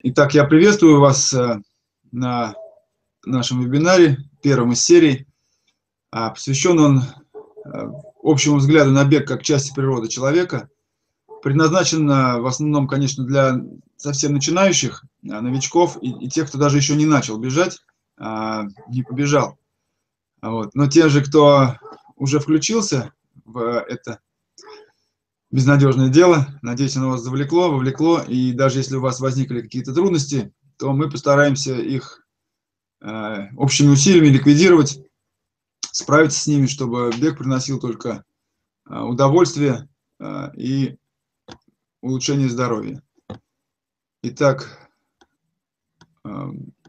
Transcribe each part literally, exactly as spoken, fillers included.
Итак, я приветствую вас э, на нашем вебинаре, первом из серий. А, посвящен он э, общему взгляду на бег как части природы человека. Предназначен э, в основном, конечно, для совсем начинающих, э, новичков и, и тех, кто даже еще не начал бежать, э, не побежал. Вот. Но те же, кто уже включился в это безнадежное дело, надеюсь, оно вас завлекло, вовлекло, и даже если у вас возникли какие-то трудности, то мы постараемся их э, общими усилиями ликвидировать, справиться с ними, чтобы бег приносил только э, удовольствие э, и улучшение здоровья. Итак, э,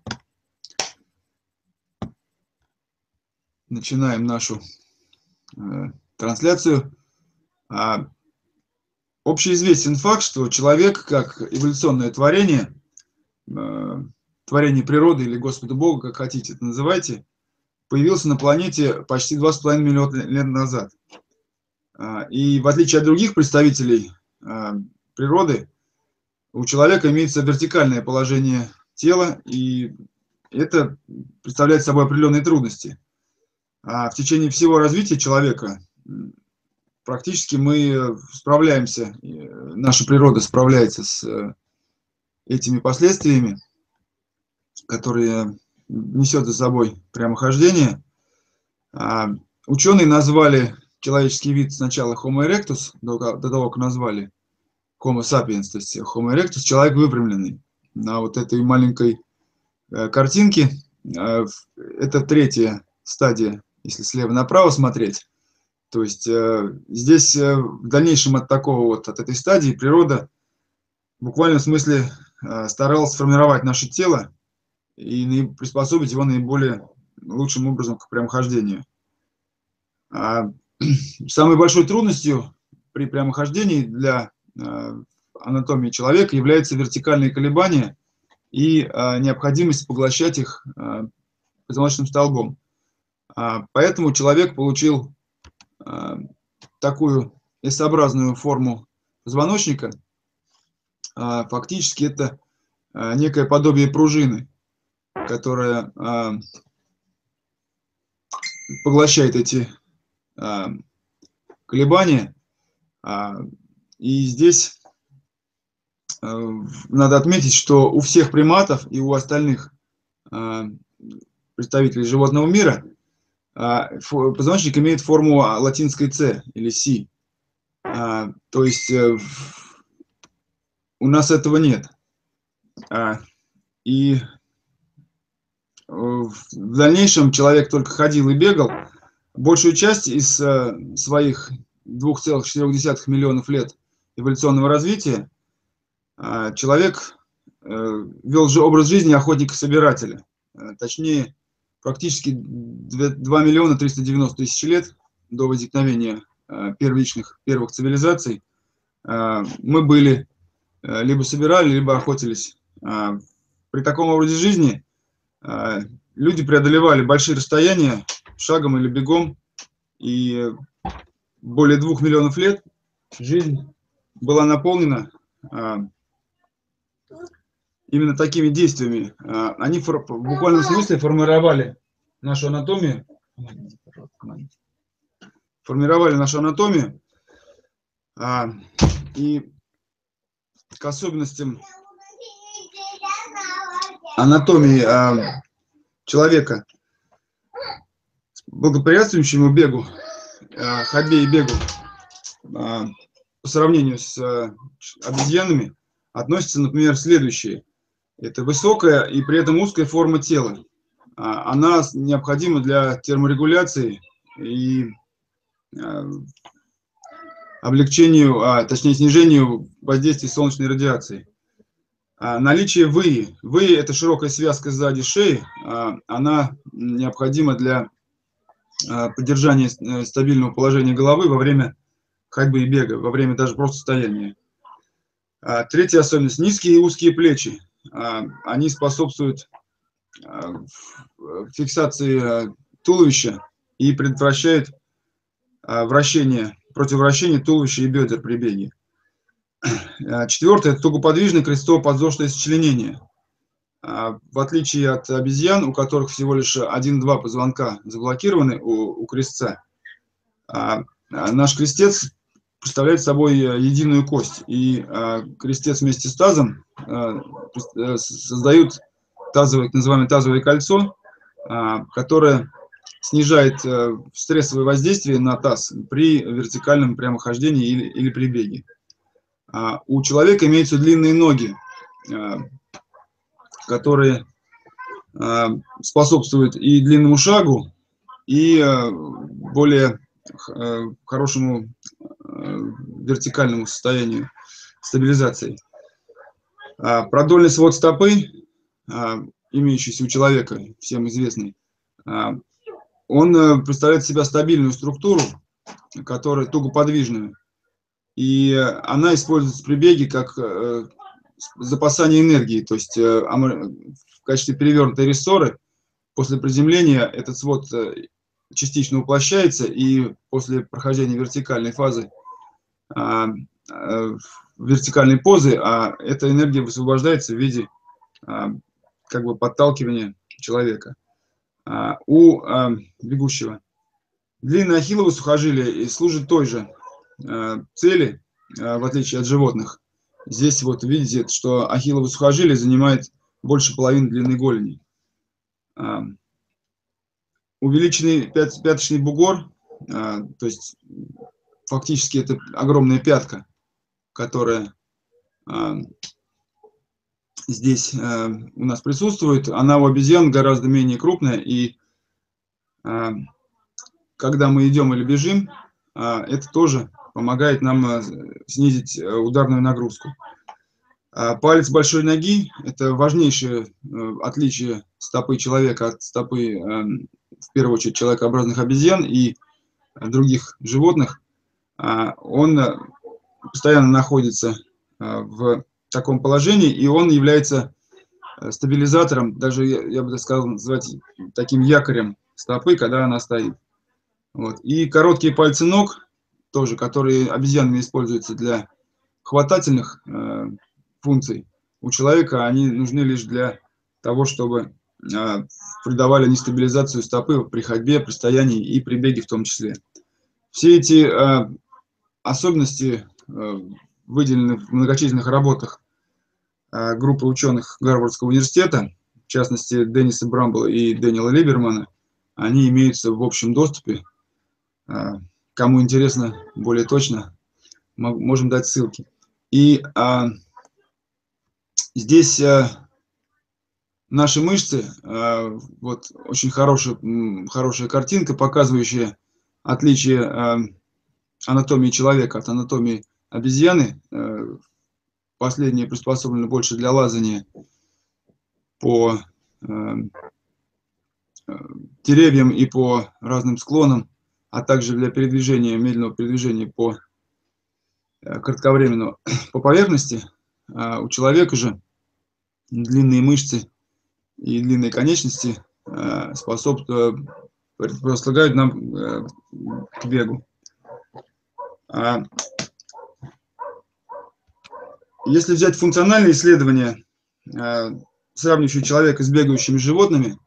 начинаем нашу э, трансляцию. А, общеизвестен факт, что человек, как эволюционное творение, э, творение природы или Господа Бога, как хотите это называйте, появился на планете почти два с половиной миллиона лет назад. И в отличие от других представителей природы, у человека имеется вертикальное положение тела, и это представляет собой определенные трудности. А в течение всего развития человека практически мы справляемся, наша природа справляется с этими последствиями, которые несет за собой прямохождение. А, ученые назвали человеческий вид сначала Homo erectus, до, до того, как назвали Homo sapiens, то есть Homo erectus, человек выпрямленный. На вот этой маленькой э, картинке э, это третья стадия, если слева направо смотреть. То есть э, здесь э, в дальнейшем от такого вот, от этой стадии природа в буквальном смысле э, старалась сформировать наше тело и приспособить его наиболее лучшим образом к прямохождению. А самой большой трудностью при прямохождении для а, анатомии человека являются вертикальные колебания и а, необходимость поглощать их а, позвоночным столбом. А, поэтому человек получил а, такую S-образную форму позвоночника. А, фактически это а, некое подобие пружины, которая а, поглощает эти а, колебания. А, и здесь а, надо отметить, что у всех приматов и у остальных а, представителей животного мира а, позвоночник имеет форму латинской C или C. А, то есть а, у нас этого нет. А, и в дальнейшем человек только ходил и бегал. Большую часть из э, своих двух целых четырёх десятых миллионов лет эволюционного развития э, человек э, вел же образ жизни охотника-собирателя. Э, точнее, практически два миллиона триста девяносто тысяч лет до возникновения э, первичных первых цивилизаций э, мы были э, либо собирали, либо охотились. Э, при таком образе жизни люди преодолевали большие расстояния шагом или бегом, и более двух миллионов лет жизнь была наполнена именно такими действиями. Они в буквальном смысле формировали нашу анатомию, формировали нашу анатомию, и к особенностям анатомии а, человека, благоприятствующему бегу, а, ходьбе и бегу, а, по сравнению с а, обезьянами, относятся, например, следующие. Это высокая и при этом узкая форма тела. А, она необходима для терморегуляции и а, облегчению, а, точнее снижению воздействия солнечной радиации. Наличие выи. Выи – это широкая связка сзади шеи. Она необходима для поддержания стабильного положения головы во время ходьбы и бега, во время даже просто стояния. Третья особенность – низкие и узкие плечи. Они способствуют фиксации туловища и предотвращают вращение, против вращения туловища и бедер при беге. Четвертое – это тугоподвижное крестово-подвздошное сочленение. В отличие от обезьян, у которых всего лишь один-два позвонка заблокированы у, у крестца, наш крестец представляет собой единую кость. И крестец вместе с тазом создают тазовое, так называемое тазовое кольцо, которое снижает стрессовое воздействие на таз при вертикальном прямохождении или, или при беге. У человека имеются длинные ноги, которые способствуют и длинному шагу, и более хорошему вертикальному состоянию стабилизации. Продольный свод стопы, имеющийся у человека, всем известный, он представляет из себя стабильную структуру, которая тугоподвижную, и она используется при беге как запасание энергии, то есть в качестве перевернутой рессоры после приземления этот свод частично уплощается, и после прохождения вертикальной фазы, вертикальной позы, а эта энергия высвобождается в виде как бы подталкивания человека. У бегущего длинное ахиллово сухожилие служит той же цели, в отличие от животных. Здесь вот видите, что ахиллово сухожилие занимает больше половины длины голени. Увеличенный пяточный бугор, то есть фактически это огромная пятка, которая здесь у нас присутствует, она у обезьян гораздо менее крупная, и когда мы идем или бежим, это тоже помогает нам снизить ударную нагрузку. Палец большой ноги – это важнейшее отличие стопы человека от стопы, в первую очередь, человекообразных обезьян и других животных. Он постоянно находится в таком положении, и он является стабилизатором, даже, я бы так сказал, назвать таким якорем стопы, когда она стоит. Вот. И короткие пальцы ног, тоже, которые обезьянами используются для хватательных э, функций, у человека они нужны лишь для того, чтобы э, придавали они стабилизацию стопы при ходьбе, при стоянии и при беге в том числе. Все эти э, особенности э, выделены в многочисленных работах э, группы ученых Гарвардского университета, в частности Денниса Брамбла и Дэниела Либермана. Они имеются в общем доступе. Э, Кому интересно более точно, можем дать ссылки. И а, здесь а, наши мышцы, а, вот очень хорошая, хорошая картинка, показывающая отличие а, анатомии человека от анатомии обезьяны. А, последние приспособлены больше для лазания по а, деревьям и по разным склонам, а также для передвижения, медленного передвижения по кратковременному по поверхности. А у человека же длинные мышцы и длинные конечности способствуют, располагают нам к бегу. Если взять функциональные исследования, сравнивающие человека с бегающими животными,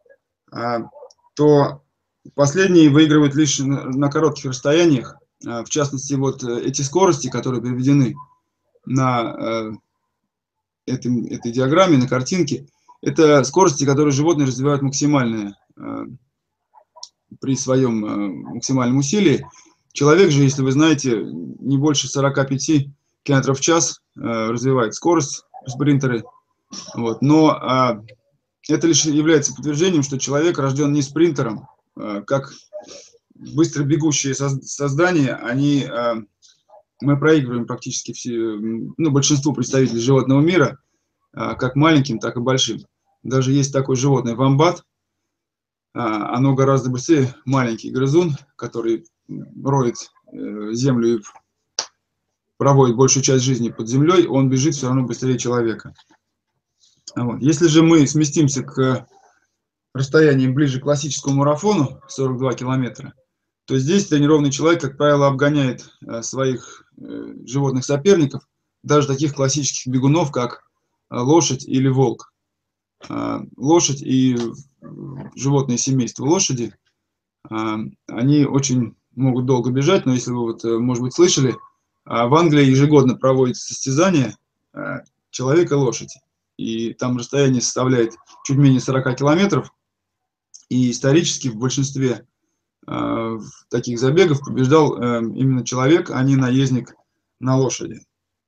то последние выигрывают лишь на коротких расстояниях. В частности, вот эти скорости, которые приведены на этой, этой диаграмме, на картинке, это скорости, которые животные развивают максимальные при своем максимальном усилии. Человек же, если вы знаете, не больше сорока пяти километров в час развивает скорость спринтеры. Вот. Но это лишь является подтверждением, что человек рожден не спринтером, как быстро бегущие создания, они, мы проигрываем практически все, ну, большинству представителей животного мира, как маленьким, так и большим. Даже есть такое животное вомбат, оно гораздо быстрее, маленький грызун, который роет землю и проводит большую часть жизни под землей, он бежит все равно быстрее человека. Вот. Если же мы сместимся к расстоянием ближе к классическому марафону, сорок два километра, то здесь тренированный человек, как правило, обгоняет своих животных соперников даже таких классических бегунов, как лошадь или волк. Лошадь и животное семейство лошади, они очень могут долго бежать, но если вы, вот, может быть, слышали, в Англии ежегодно проводится состязание человека и лошади. И там расстояние составляет чуть менее сорока километров. И исторически в большинстве э, таких забегов побеждал э, именно человек, а не наездник на лошади.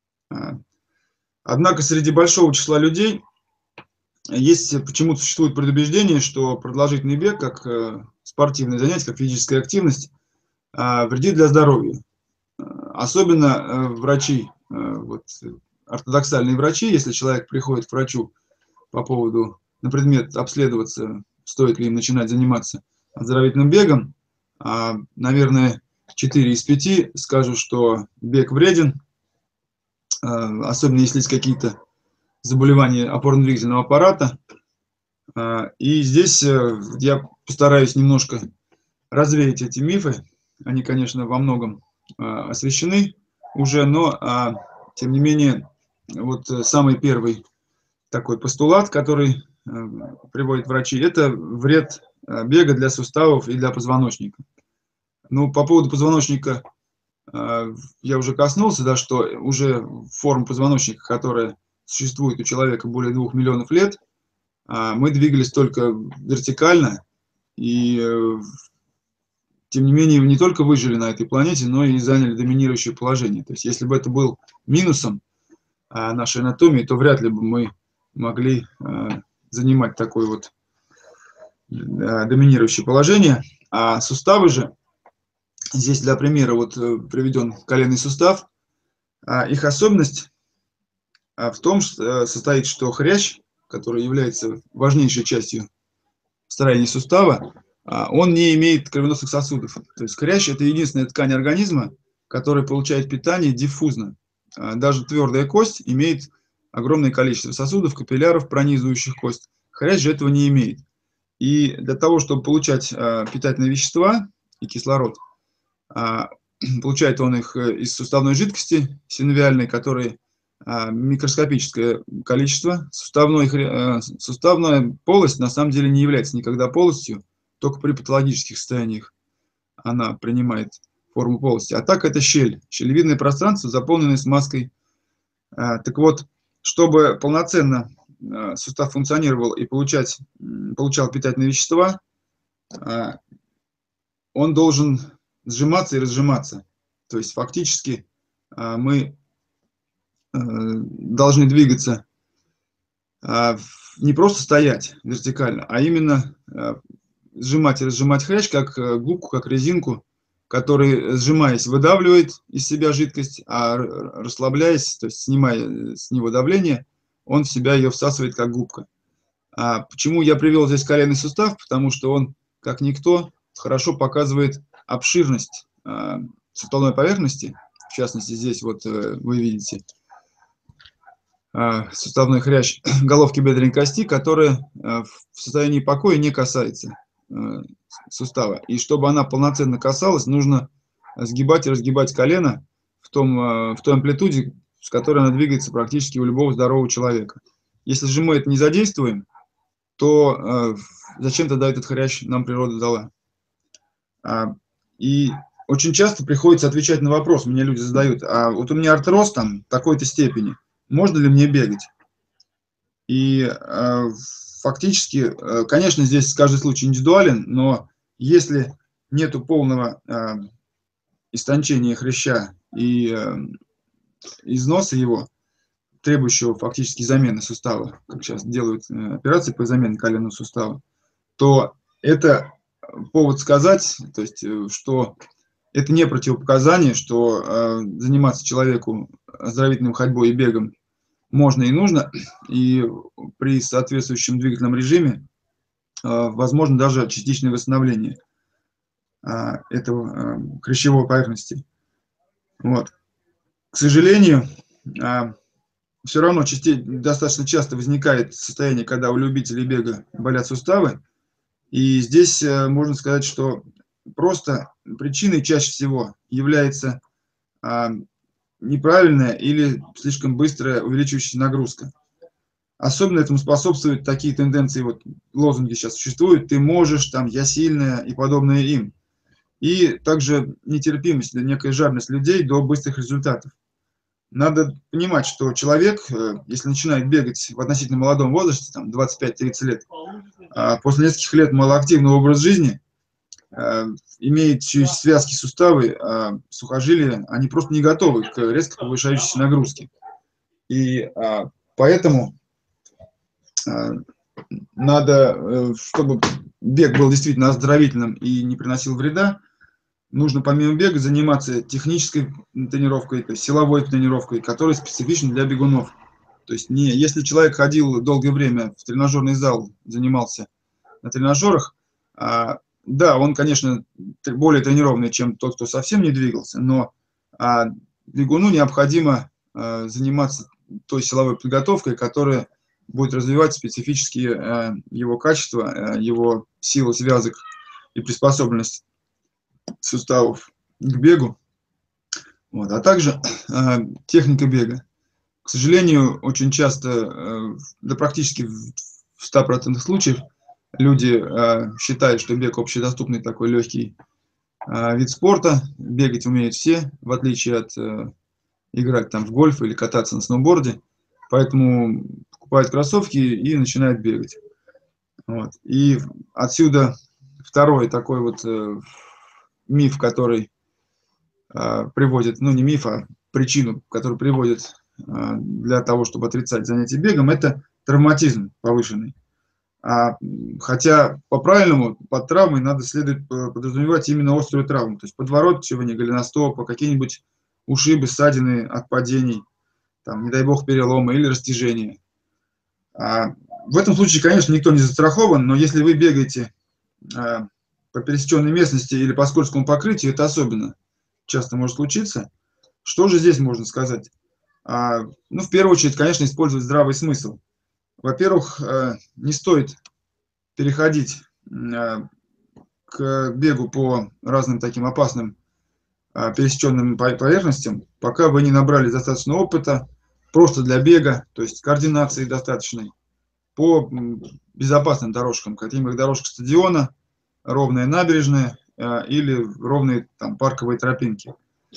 Однако среди большого числа людей есть, почему-то существует предубеждение, что продолжительный бег, как э, спортивное занятие, как физическая активность, э, вредит для здоровья. Особенно э, врачи, э, вот, ортодоксальные врачи, если человек приходит к врачу по поводу, на предмет обследоваться, стоит ли им начинать заниматься оздоровительным бегом, а, наверное, четыре из пяти скажут, что бег вреден, а, особенно если есть какие-то заболевания опорно-двигательного аппарата. А, и здесь а, я постараюсь немножко развеять эти мифы. Они, конечно, во многом а, освещены уже, но, а, тем не менее, вот самый первый такой постулат, который э, приводят врачи, это вред э, бега для суставов и для позвоночника. Ну, по поводу позвоночника э, я уже коснулся, да, что уже форма позвоночника, которая существует у человека более двух миллионов лет, э, мы двигались только вертикально, и э, тем не менее не только выжили на этой планете, но и заняли доминирующее положение. То есть, если бы это был минусом э, нашей анатомии, то вряд ли бы мы могли э, занимать такое вот э, доминирующее положение. А суставы же, здесь для примера вот э, приведен коленный сустав, а их особенность а, в том, что, э, состоит, что хрящ, который является важнейшей частью строения сустава, а, он не имеет кровеносных сосудов. То есть хрящ – это единственная ткань организма, которая получает питание диффузно. А, даже твердая кость имеет огромное количество сосудов, капилляров, пронизывающих кость. Хрящ же этого не имеет. И для того, чтобы получать а, питательные вещества и кислород, а, получает он их из суставной жидкости синовиальной, которой а, микроскопическое количество. Суставной, а, суставная полость на самом деле не является никогда полостью, только при патологических состояниях она принимает форму полости. А так это щель, щелевидное пространство, заполненное смазкой. А, так вот, чтобы полноценно э, сустав функционировал и получать, получал питательные вещества, э, он должен сжиматься и разжиматься. То есть фактически э, мы э, должны двигаться, э, не просто стоять вертикально, а именно э, сжимать и разжимать хрящ, как э, губку, как резинку, который, сжимаясь, выдавливает из себя жидкость, а расслабляясь, то есть снимая с него давление, он в себя ее всасывает, как губка. А почему я привел здесь коленный сустав? Потому что он, как никто, хорошо показывает обширность а, суставной поверхности. В частности, здесь вот а, вы видите а, суставной хрящ головки бедренной кости, которая а, в состоянии покоя не касается сустава. И чтобы она полноценно касалась, нужно сгибать и разгибать колено в, том, в той амплитуде, с которой она двигается практически у любого здорового человека. Если же мы это не задействуем, то зачем тогда этот хрящ нам природа дала? И очень часто приходится отвечать на вопрос, меня люди задают, а вот у меня артроз там такой-то степени, можно ли мне бегать? И фактически, конечно, здесь каждый случай индивидуален, но если нету полного э, истончения хряща и э, износа его, требующего фактически замены сустава, как сейчас делают э, операции по замене коленного сустава, то это повод сказать, то есть, э, что это не противопоказание, что э, заниматься человеку оздоровительной ходьбой и бегом можно и нужно, и при соответствующем двигательном режиме возможно даже частичное восстановление этого хрящевой поверхности. Вот. К сожалению, все равно частей, достаточно часто возникает состояние, когда у любителей бега болят суставы. И здесь можно сказать, что просто причиной чаще всего является неправильная или слишком быстрая увеличивающаяся нагрузка. Особенно этому способствуют такие тенденции, вот лозунги сейчас существуют: ты можешь, там, я сильная и подобное им. И также нетерпимость, некая жадность людей до быстрых результатов. Надо понимать, что человек, если начинает бегать в относительно молодом возрасте, там двадцать пять тридцать лет, после нескольких лет малоактивного образа жизни, имеющие связки, суставы, сухожилия, они просто не готовы к резко повышающейся нагрузке. И поэтому надо, чтобы бег был действительно оздоровительным и не приносил вреда, нужно помимо бега заниматься технической тренировкой, то есть силовой тренировкой, которая специфична для бегунов. То есть не, если человек ходил долгое время в тренажерный зал, занимался на тренажерах, а, да, он, конечно, более тренированный, чем тот, кто совсем не двигался, но а, бегуну необходимо а, заниматься той силовой подготовкой, которая будет развивать специфические а, его качества, а, его силу связок и приспособленность суставов к бегу, вот, а также э, техника бега. К сожалению, очень часто, э, да практически в ста процентах случаев, люди э, считают, что бег общедоступный такой легкий э, вид спорта, бегать умеют все, в отличие от э, играть там в гольф или кататься на сноуборде, поэтому покупают кроссовки и начинают бегать. Вот. И отсюда второй такой вот э, миф, который э, приводит, ну не миф, а причину, которую приводит э, для того, чтобы отрицать занятие бегом, это травматизм повышенный. А, хотя по-правильному под травмой надо следует подразумевать именно острую травму, то есть подворотчивание, голеностопа, какие-нибудь ушибы, ссадины от падений, там, не дай бог, переломы или растяжения. А, в этом случае, конечно, никто не застрахован, но если вы бегаете э, по пересеченной местности или по скользкому покрытию, это особенно часто может случиться. Что же здесь можно сказать? А, ну, в первую очередь, конечно, использовать здравый смысл. Во-первых, не стоит переходить к бегу по разным таким опасным пересеченным поверхностям, пока вы не набрали достаточно опыта, просто для бега, то есть координации достаточной, по безопасным дорожкам, каким-то дорожка стадиона, ровная набережная или ровные там парковые тропинки.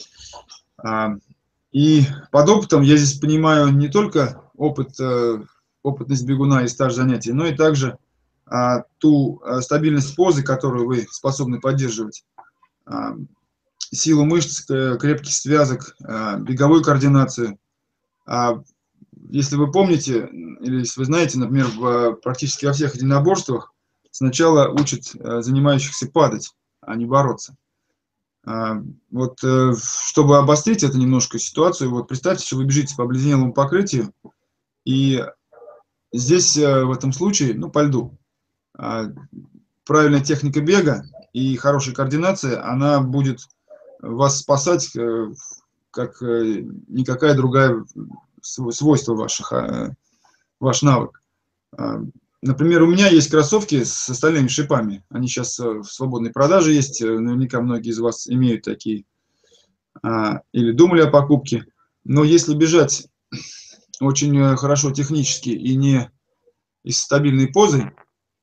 И под опытом я здесь понимаю не только опыт, опытность бегуна и стаж занятий, но и также а, ту а, стабильность позы, которую вы способны поддерживать, а, силу мышц, крепких связок, а, беговую координацию. А, если вы помните, или если вы знаете, например, в, практически во всех единоборствах сначала учат а, занимающихся падать, а не бороться. А, вот, а, чтобы обострить это немножко ситуацию, вот представьте, что вы бежите по обледенелому покрытию, и здесь в этом случае, ну, по льду, правильная техника бега и хорошая координация, она будет вас спасать, как никакая другая свойство ваших, ваш навык. Например, у меня есть кроссовки с остальными шипами. Они сейчас в свободной продаже есть. Наверняка многие из вас имеют такие или думали о покупке. Но если бежать очень хорошо технически и не из стабильной позы,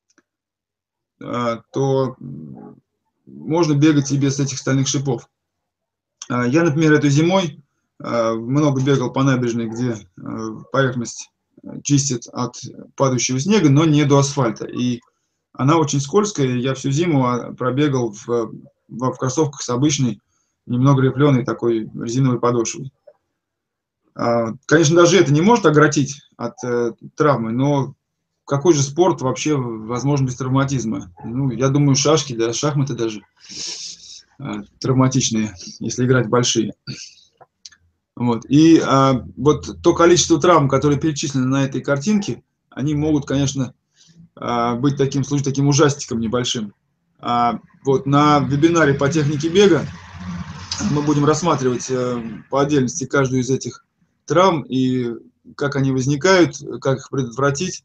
то можно бегать и без этих стальных шипов. Я, например, этой зимой много бегал по набережной, где поверхность чистит от падающего снега, но не до асфальта. И она очень скользкая. Я всю зиму пробегал в, в кроссовках с обычной, немного рифленой такой резиновой подошвой. Конечно, даже это не может оградить от э, травмы, но какой же спорт вообще возможен без травматизма? Ну, я думаю, шашки, да, шахматы даже э, травматичные, если играть большие. Вот. И э, вот то количество травм, которые перечислены на этой картинке, они могут, конечно, э, быть таким, служить таким ужастиком небольшим. А вот на вебинаре по технике бега мы будем рассматривать э, по отдельности каждую из этих травм и как они возникают, как их предотвратить.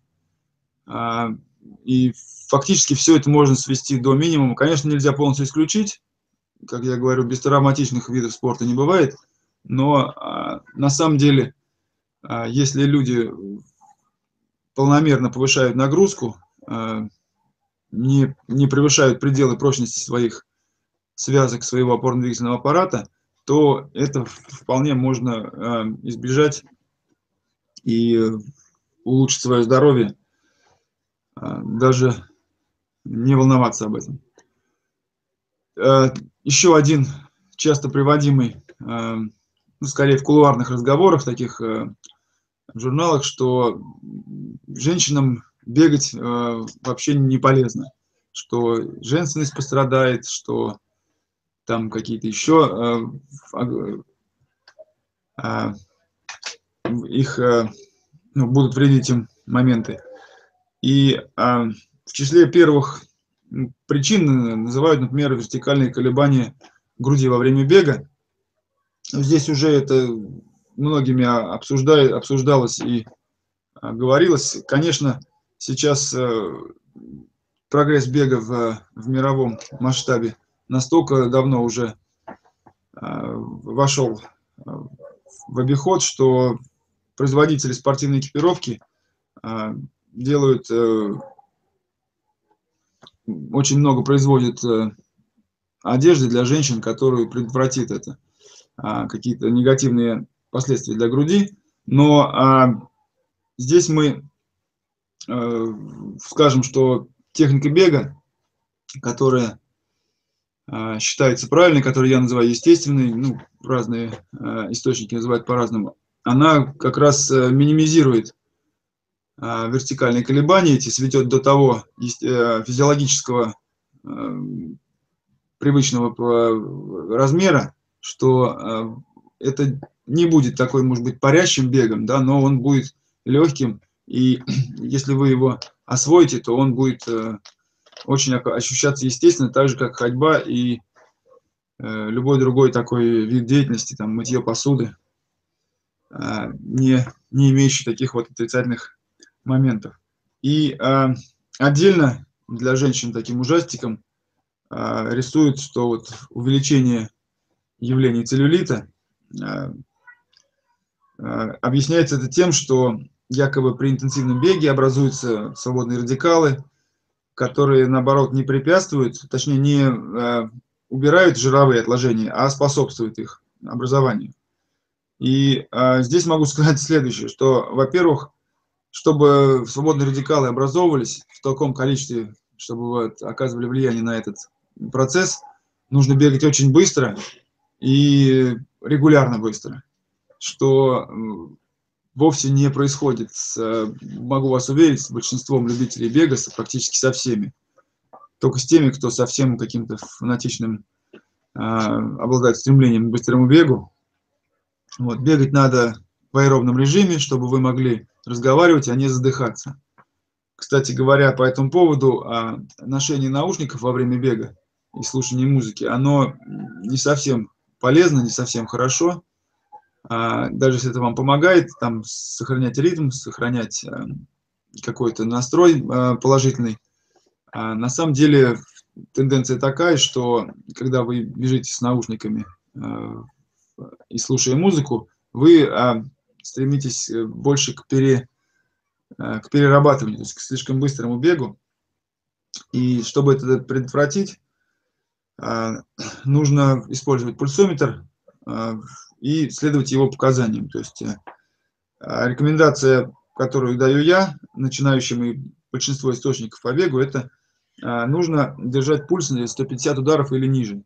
И фактически все это можно свести до минимума. Конечно, нельзя полностью исключить. Как я говорю, без травматичных видов спорта не бывает. Но на самом деле, если люди полномерно повышают нагрузку, не, не превышают пределы прочности своих связок, своего опорно-двигательного аппарата, то это вполне можно избежать и улучшить свое здоровье, даже не волноваться об этом. Еще один часто приводимый, ну, скорее в кулуарных разговорах, таких в журналах, что женщинам бегать вообще не полезно, что женственность пострадает, что там какие-то еще их, ну, будут вредить им моменты. И в числе первых причин называют, например, вертикальные колебания груди во время бега. Здесь уже это многими обсуждает, обсуждалось и говорилось. Конечно, сейчас прогресс бега в, в мировом масштабе настолько давно уже вошел в обиход, что производители спортивной экипировки делают, очень много производят одежды для женщин, которую предотвратит это, какие-то негативные последствия для груди. Но здесь мы скажем, что техника бега, которая считается правильной, которую я называю естественной, ну, разные источники называют по-разному, она как раз минимизирует вертикальные колебания, эти сведет до того физиологического привычного размера, что это не будет такой, может быть, парящим бегом, да, но он будет легким, и если вы его освоите, то он будет очень ощущаться естественно, так же, как ходьба и любой другой такой вид деятельности, там, мытье посуды, не, не имеющий таких вот отрицательных моментов. И отдельно для женщин таким ужастиком рисуют, что вот увеличение явлений целлюлита объясняется это тем, что якобы при интенсивном беге образуются свободные радикалы, которые, наоборот, не препятствуют, точнее, не убирают жировые отложения, а способствуют их образованию. И здесь могу сказать следующее, что, во-первых, чтобы свободные радикалы образовывались в таком количестве, чтобы вот оказывали влияние на этот процесс, нужно бегать очень быстро и регулярно быстро, что вовсе не происходит, с, могу вас уверить, с большинством любителей бега, практически со всеми. Только с теми, кто совсем каким-то фанатичным э, обладает стремлением к быстрому бегу. Вот, бегать надо в аэробном режиме, чтобы вы могли разговаривать, а не задыхаться. Кстати говоря, по этому поводу, ношение наушников во время бега и слушание музыки, оно не совсем полезно, не совсем хорошо. Даже если это вам помогает там, сохранять ритм, сохранять какой-то настрой положительный, на самом деле тенденция такая, что когда вы бежите с наушниками и слушая музыку, вы стремитесь больше к, пере, к перерабатыванию, то есть к слишком быстрому бегу. И чтобы это предотвратить, нужно использовать пульсометр и следовать его показаниям. То есть рекомендация, которую даю я, начинающим и большинство источников по бегу, это нужно держать пульс на сто пятьдесят ударов или ниже.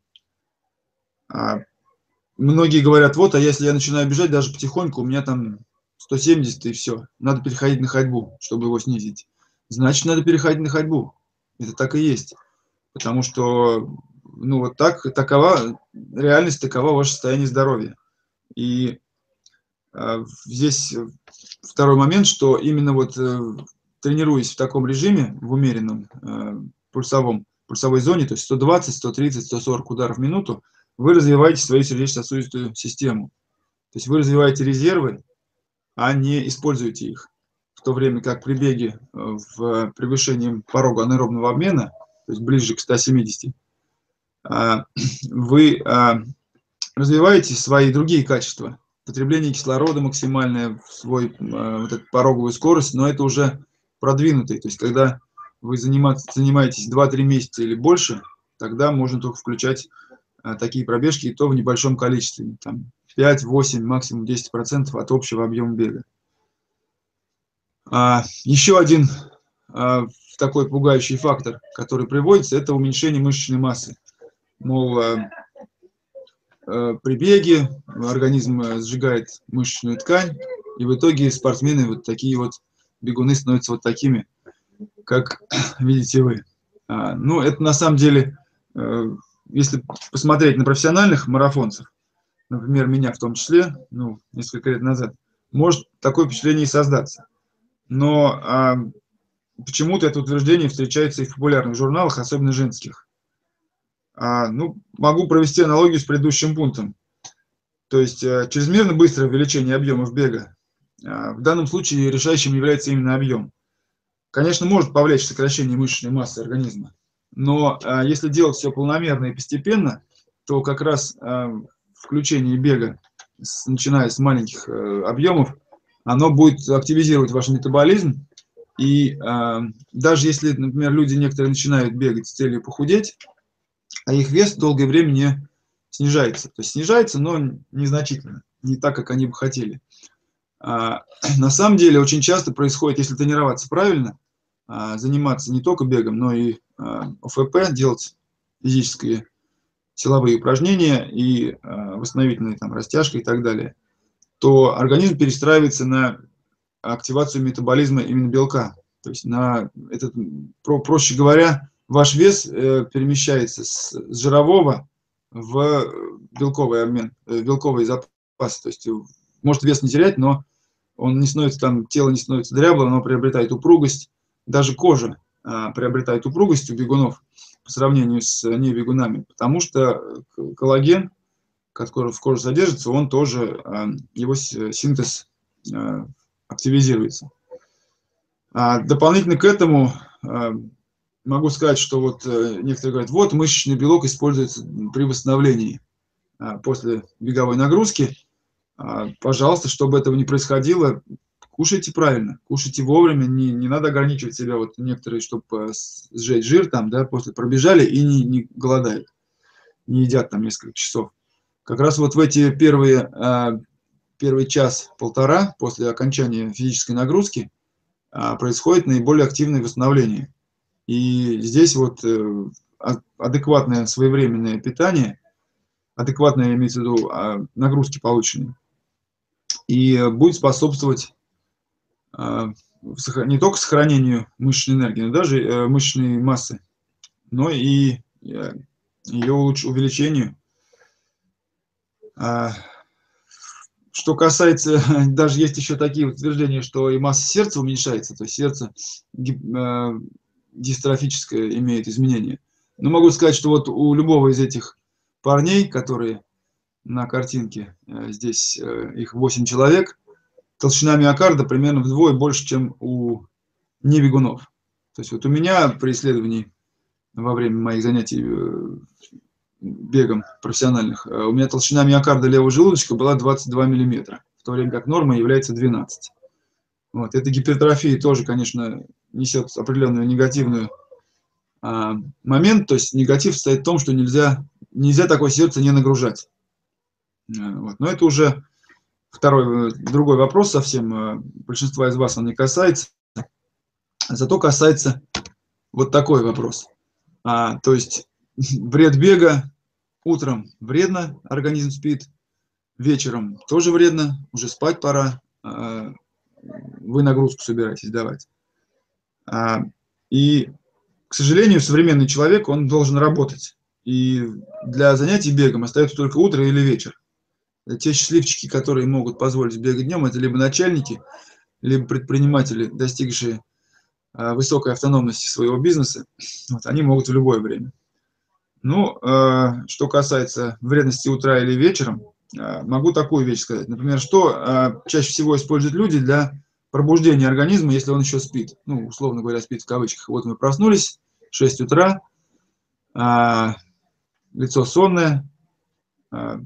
Многие говорят, вот, а если я начинаю бежать даже потихоньку, у меня там сто семьдесят и все. Надо переходить на ходьбу, чтобы его снизить. Значит, надо переходить на ходьбу. Это так и есть. Потому что, ну вот так, такова, реальность такова ваше состояние здоровья. И э, здесь второй момент, что именно вот э, тренируясь в таком режиме, в умеренном э, пульсовом, пульсовой зоне, то есть сто двадцать, сто тридцать, сто сорок ударов в минуту, вы развиваете свою сердечно-сосудистую систему. То есть вы развиваете резервы, а не используете их. В то время как при беге в превышении порога анаэробного обмена, то есть ближе к ста семидесяти, вы развиваете свои другие качества. Потребление кислорода максимальное, свой э, вот эту пороговую скорость, но это уже продвинутый. То есть, когда вы занимаетесь два-три месяца или больше, тогда можно только включать э, такие пробежки, и то в небольшом количестве. Там пять-восемь, максимум десять процентов от общего объема бега. А, еще один а, такой пугающий фактор, который приводится, это уменьшение мышечной массы. Мол, а, а, при беге организм сжигает мышечную ткань, и в итоге спортсмены, вот такие вот бегуны, становятся вот такими, как видите вы. А, ну, это на самом деле, а, если посмотреть на профессиональных марафонцев, например, меня в том числе, ну, несколько лет назад, может такое впечатление и создаться. Но а, почему-то это утверждение встречается и в популярных журналах, особенно женских. А, ну, могу провести аналогию с предыдущим пунктом. То есть а, чрезмерно быстрое увеличение объемов бега. А, в данном случае решающим является именно объем. Конечно, может повлечь сокращение мышечной массы организма. Но а, если делать все планомерно и постепенно, то как раз а, включение бега, с, начиная с маленьких а, объемов, оно будет активизировать ваш метаболизм, и э, даже если, например, люди некоторые начинают бегать с целью похудеть, а их вес долгое время не снижается. То есть снижается, но незначительно, не так, как они бы хотели. А, на самом деле очень часто происходит, если тренироваться правильно, а, заниматься не только бегом, но и а, ОФП, делать физические силовые упражнения и а, восстановительные там, растяжка и так далее, то организм перестраивается на активацию метаболизма именно белка. То есть, на этот, про, проще говоря, ваш вес э, перемещается с, с жирового в белковый обмен, э, белковый запас. То есть, может вес не терять, но он не становится, там, тело не становится дряблым, оно приобретает упругость. Даже кожа э, приобретает упругость у бегунов по сравнению с небегунами, потому что коллаген, который в коже содержится, он тоже, его синтез активизируется. А дополнительно к этому могу сказать, что вот некоторые говорят, вот мышечный белок используется при восстановлении после беговой нагрузки. Пожалуйста, чтобы этого не происходило, кушайте правильно, кушайте вовремя, не, не надо ограничивать себя. Вот некоторые, чтобы сжечь жир, там, да, после пробежали и не, не голодают, не едят там несколько часов. Как раз вот в эти первые, первый час-полтора после окончания физической нагрузки происходит наиболее активное восстановление. И здесь вот адекватное своевременное питание, адекватное, имеется в виду, нагрузки полученные, и будет способствовать не только сохранению мышечной энергии, но даже мышечной массы, но и ее увеличению. Что касается, даже есть еще такие утверждения, что и масса сердца уменьшается, то есть сердце дистрофическое имеет изменения. Но могу сказать, что вот у любого из этих парней, которые на картинке, здесь их восемь человек, толщина миокарда примерно вдвое больше, чем у небегунов. То есть вот у меня при исследовании во время моих занятий бегом профессиональных, у меня толщина миокарда левого желудочка была двадцать два миллиметра, в то время как норма является двенадцать. Вот. Эта гипертрофия тоже, конечно, несет определенную негативную а, момент, то есть негатив состоит в том, что нельзя, нельзя такое сердце не нагружать. Вот. Но это уже второй, другой вопрос совсем, большинства из вас он не касается, зато касается вот такой вопрос. А, то есть вред бега: утром вредно, организм спит, вечером тоже вредно, уже спать пора, вы нагрузку собираетесь давать. И, к сожалению, современный человек, он должен работать. И для занятий бегом остается только утро или вечер. Те счастливчики, которые могут позволить бегать днем, это либо начальники, либо предприниматели, достигшие высокой автономности своего бизнеса. Вот, они могут в любое время. Ну, э, что касается вредности утра или вечером, э, могу такую вещь сказать. Например, что э, чаще всего используют люди для пробуждения организма, если он еще спит. Ну, условно говоря, спит в кавычках. Вот мы проснулись, шесть утра, э, лицо сонное, э,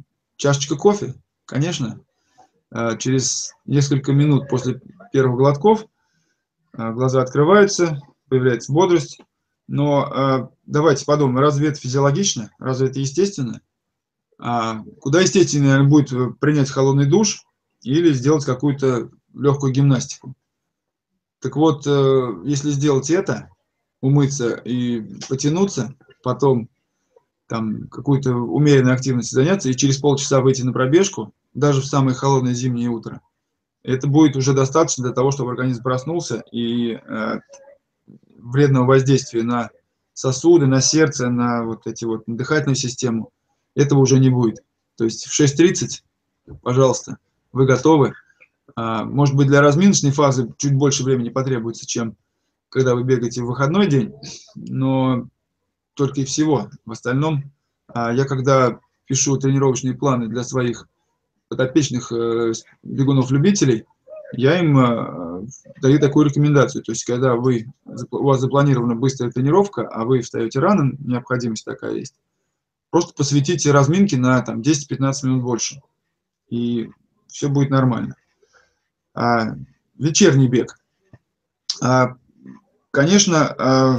чашечка кофе, конечно. Через несколько минут после первых глотков глаза открываются, появляется бодрость. Но давайте подумаем, разве это физиологично? Разве это естественно? Куда естественнее, наверное, будет принять холодный душ или сделать какую-то легкую гимнастику. Так вот, если сделать это, умыться и потянуться, потом там какую-то умеренную активность заняться и через полчаса выйти на пробежку, даже в самое холодное зимнее утро, это будет уже достаточно для того, чтобы организм проснулся и э, вредного воздействия на сосуды, на сердце, на вот эти вот на дыхательную систему, этого уже не будет. То есть в шесть тридцать, пожалуйста, вы готовы. А, может быть, для разминочной фазы чуть больше времени потребуется, чем когда вы бегаете в выходной день, но только и всего. В остальном, а, я когда пишу тренировочные планы для своих подопечных э, бегунов-любителей, я им э, даю такую рекомендацию. То есть, когда вы, у вас запланирована быстрая тренировка, а вы встаете рано, необходимость такая есть, просто посвятите разминке на там, десять-пятнадцать минут больше, и все будет нормально. А, вечерний бег. А, конечно, а,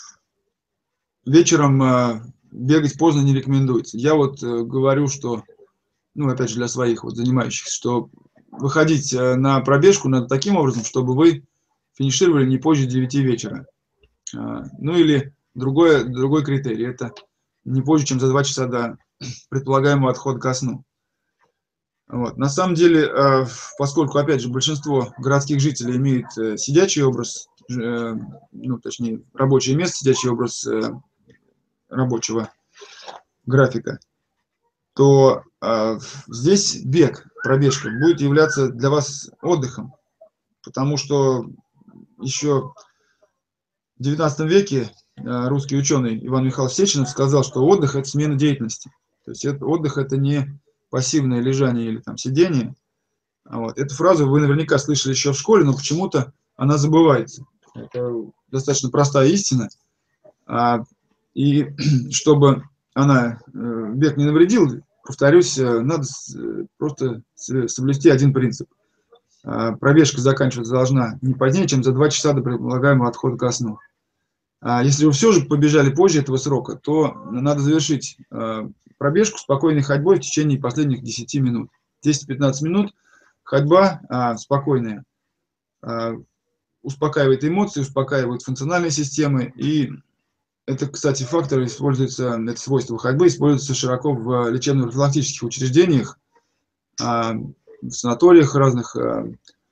вечером а, бегать поздно не рекомендуется. Я вот а, говорю, что, ну, опять же, для своих вот занимающихся, что выходить а, на пробежку надо таким образом, чтобы вы финишировали не позже девяти вечера. А, ну, или другой, другой критерий, это не позже, чем за два часа до предполагаемого отхода ко сну. Вот. На самом деле, поскольку, опять же, большинство городских жителей имеют сидячий образ, ну, точнее, рабочее место, сидячий образ рабочего графика, то здесь бег, пробежка будет являться для вас отдыхом, потому что еще в девятнадцатом веке русский ученый Иван Михайлович Сеченов сказал, что отдых – это смена деятельности. То есть это, отдых – это не пассивное лежание или там сидение. Вот. Эту фразу вы наверняка слышали еще в школе, но почему-то она забывается. Это достаточно простая истина. А, и чтобы она, бег не навредил, повторюсь, надо просто соблюсти один принцип. А, пробежка заканчиваться должна не позднее, чем за два часа до предполагаемого отхода ко сну. А если вы все же побежали позже этого срока, то надо завершить пробежку спокойной ходьбой в течение последних десяти минут. десять-пятнадцать минут ходьба а, спокойная а, успокаивает эмоции, успокаивает функциональные системы. И это, кстати, фактор используется, это свойство ходьбы используется широко в лечебно-профилактических учреждениях, а, в санаториях разных, а,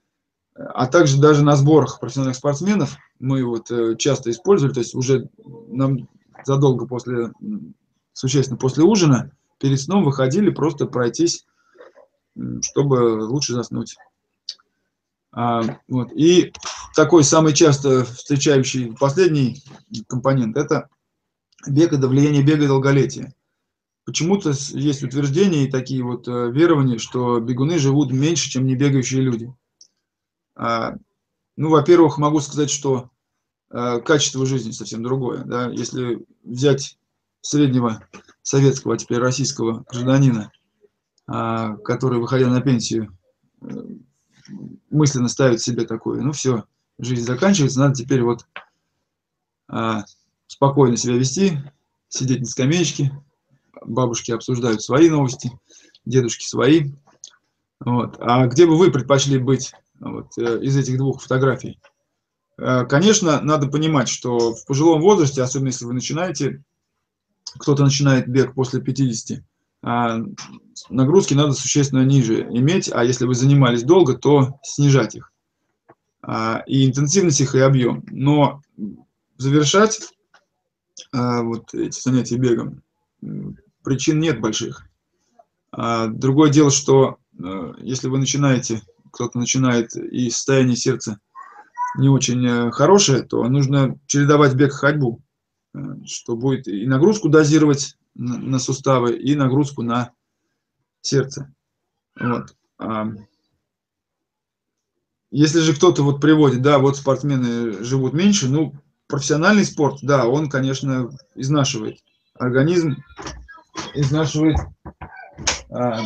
а также даже на сборах профессиональных спортсменов мы вот часто использовали, то есть уже нам задолго после, существенно после ужина, перед сном выходили просто пройтись, чтобы лучше заснуть. А, вот. И такой самый часто встречающий последний компонент – это бег и влияние бега и долголетия. Почему-то есть утверждения и такие вот верования, что бегуны живут меньше, чем не бегающие люди. А, ну, во-первых, могу сказать, что а, качество жизни совсем другое. Да? Если взять среднего советского, а теперь российского гражданина, а, который, выходя на пенсию, мысленно ставит себе такое: ну все, жизнь заканчивается, надо теперь вот а, спокойно себя вести, сидеть на скамеечке, бабушки обсуждают свои новости, дедушки свои. Вот. А где бы вы предпочли быть вот, из этих двух фотографий? Конечно, надо понимать, что в пожилом возрасте, особенно если вы начинаете, кто-то начинает бег после пятидесяти, нагрузки надо существенно ниже иметь, а если вы занимались долго, то снижать их. И интенсивность их, и объем. Но завершать вот эти занятия бегом причин нет больших. Другое дело, что если вы начинаете, кто-то начинает, и состояние сердца не очень хорошее, то нужно чередовать бег и ходьбу, что будет и нагрузку дозировать на суставы, и нагрузку на сердце. Вот. Если же кто-то вот приводит, да, вот спортсмены живут меньше, ну, профессиональный спорт, да, он, конечно, изнашивает организм, изнашивает А,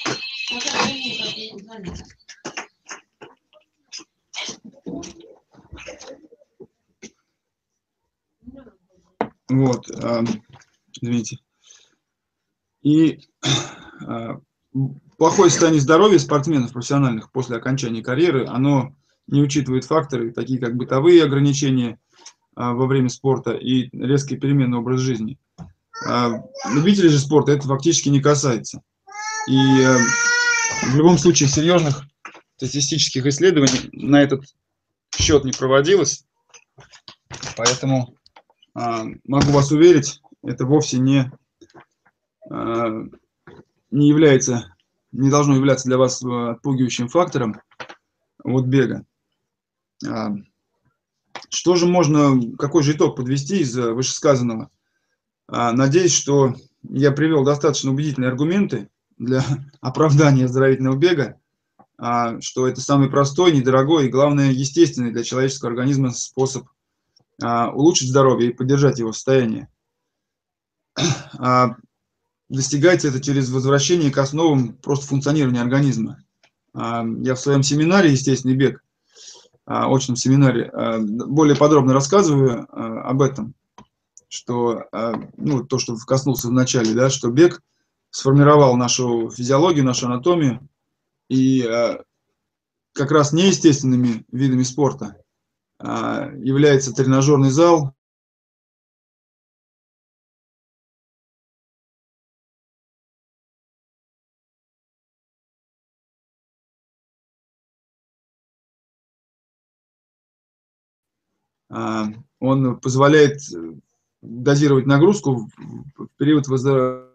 вот, а, извините. И а, плохое состояние здоровья спортсменов профессиональных после окончания карьеры, оно не учитывает факторы, такие как бытовые ограничения а, во время спорта и резкие перемены образа жизни. А, любителей же спорта это фактически не касается. И а, в любом случае серьезных статистических исследований на этот счет не проводилось, поэтому а, могу вас уверить, это вовсе не, а, не является, не должно являться для вас отпугивающим фактором от бега. А, что же можно, какой же итог подвести из вышесказанного? А, надеюсь, что я привел достаточно убедительные аргументы для оправдания оздоровительного бега, а, что это самый простой, недорогой и, главное, естественный для человеческого организма способ а, улучшить здоровье и поддержать его состояние. А, достигается это через возвращение к основам просто функционирования организма. А, я в своем семинаре «Естественный бег», а, очном семинаре, а, более подробно рассказываю а, об этом, что, а, ну, то, что коснулся в начале, да, что бег сформировал нашу физиологию, нашу анатомию, и а, как раз неестественными видами спорта а, является тренажерный зал, а, он позволяет дозировать нагрузку в период возвращения.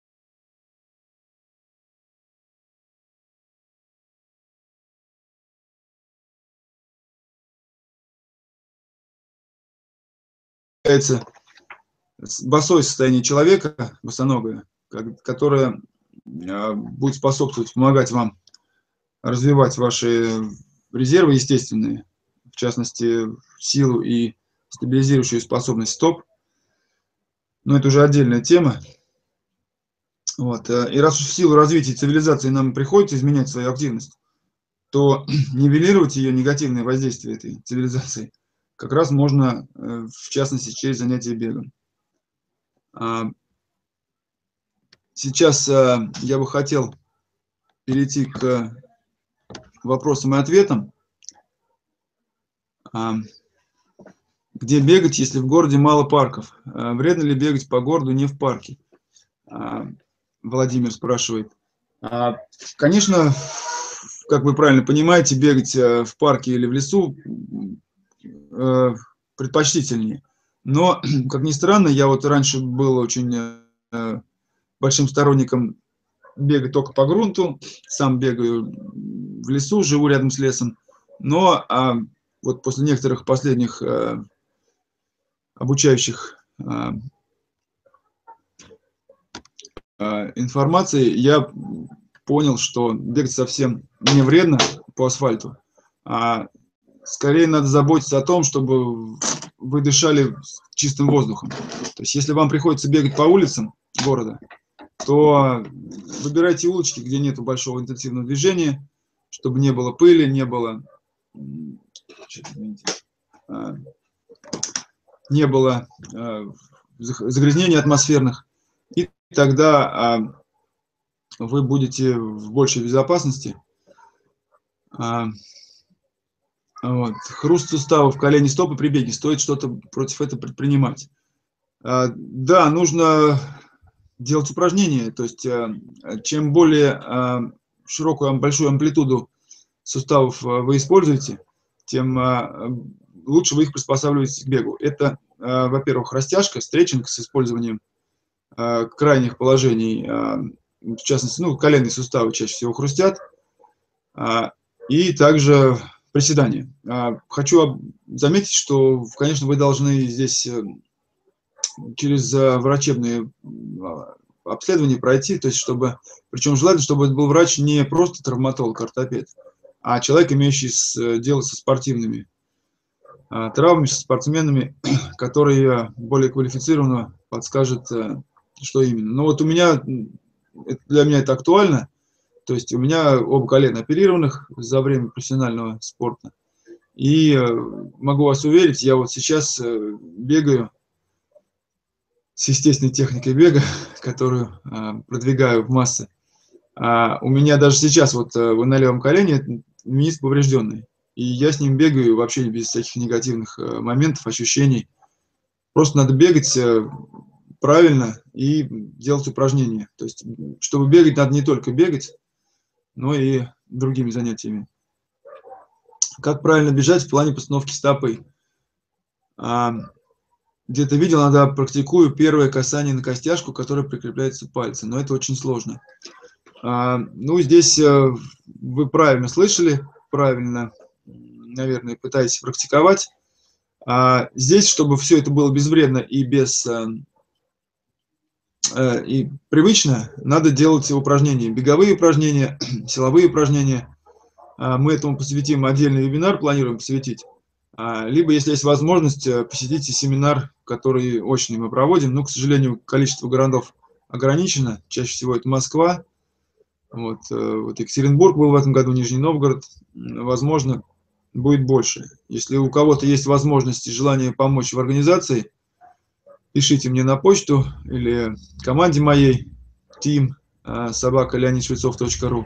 Босое состояние человека, босоногое, которое будет способствовать, помогать вам развивать ваши резервы естественные, в частности, силу и стабилизирующую способность стоп. Но это уже отдельная тема. Вот. И раз уж в силу развития цивилизации нам приходится изменять свою активность, то нивелировать ее негативное воздействие этой цивилизации как раз можно, в частности, через занятия бегом. Сейчас я бы хотел перейти к вопросам и ответам. Где бегать, если в городе мало парков? Вредно ли бегать по городу не в парке? Владимир спрашивает. Конечно, как вы правильно понимаете, бегать в парке или в лесу предпочтительнее. Но, как ни странно, я вот раньше был очень большим сторонником бега только по грунту, сам бегаю в лесу, живу рядом с лесом, но а, вот после некоторых последних а, обучающих а, а, информации я понял, что бегать совсем не вредно по асфальту, а скорее надо заботиться о том, чтобы вы дышали чистым воздухом. То есть если вам приходится бегать по улицам города, то выбирайте улочки, где нет большого интенсивного движения, чтобы не было пыли, не было, не было загрязнений атмосферных, и тогда вы будете в большей безопасности. Вот. Хруст суставов, колени, стопы при беге. Стоит что-то против этого предпринимать. Да, нужно делать упражнения, то есть чем более широкую, большую амплитуду суставов вы используете, тем лучше вы их приспосабливаете к бегу. Это, во-первых, растяжка, стретчинг с использованием крайних положений, в частности, ну, коленные суставы чаще всего хрустят, и также приседания. Хочу заметить, что, конечно, вы должны здесь через врачебные обследования пройти, то есть чтобы, причем желательно, чтобы это был врач не просто травматолог, ортопед, а человек, имеющий с, дело со спортивными а, травмами, со спортсменами, который более квалифицированно подскажет, что именно. Но вот у меня это, для меня это актуально. То есть у меня оба колена оперированных за время профессионального спорта. И э, могу вас уверить, я вот сейчас э, бегаю с естественной техникой бега, которую э, продвигаю в массы. А у меня даже сейчас вот э, на левом колене мизинец поврежденный. И я с ним бегаю вообще без всяких негативных э, моментов, ощущений. Просто надо бегать э, правильно и делать упражнения. То есть, чтобы бегать, надо не только бегать, но и другими занятиями. Как правильно бежать в плане постановки стопы? А, где-то видел, иногда практикую первое касание на костяшку, которая прикрепляется пальцем, но это очень сложно. А, ну, здесь э, вы правильно слышали, правильно, наверное, пытаетесь практиковать. А, здесь, чтобы все это было безвредно и без э, э, и привычно, надо делать упражнения, беговые упражнения, силовые упражнения. А, мы этому посвятим отдельный вебинар, планируем посвятить. А, либо, если есть возможность, посетите семинар, который очный мы проводим. Но, к сожалению, количество городов ограничено. Чаще всего это Москва. Вот, вот Екатеринбург был в этом году, Нижний Новгород. Возможно, будет больше. Если у кого-то есть возможность и желание помочь в организации, пишите мне на почту или команде моей team собака леонид швецов точка ру.